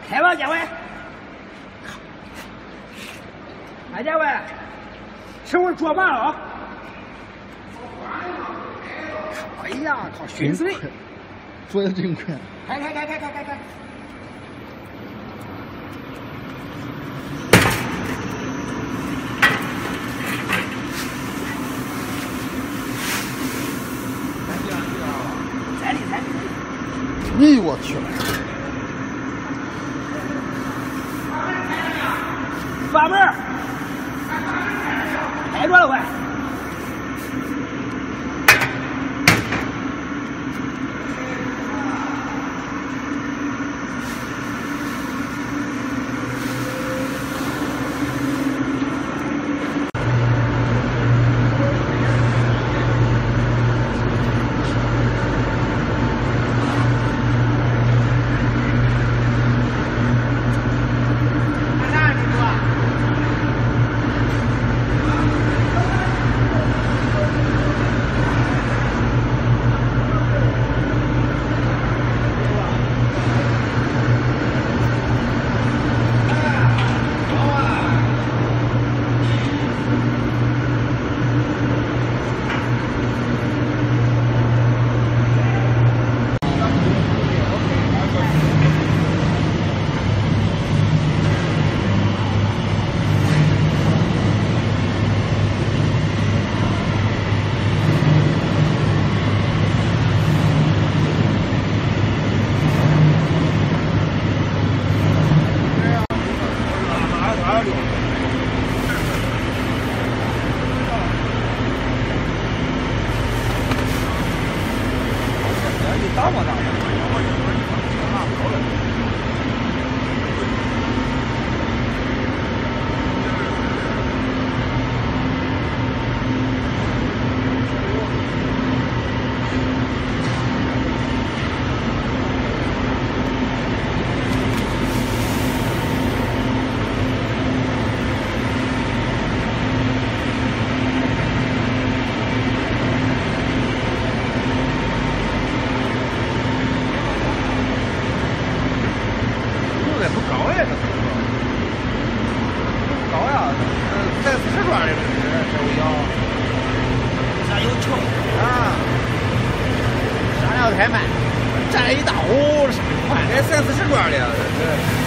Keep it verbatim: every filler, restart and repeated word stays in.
开吧，建伟。哎，建伟，吃会做嘛了？哎呀，靠，熏死你！ 做的真快。 开开开开开开开！再厉害！ 哎我去！ 阀门开着了快！打不打？不高呀，这不高呀，呃，才四十转的这是这尾腰，啥有球啊？上料太慢，站一道哦，快，才三四十转的，这。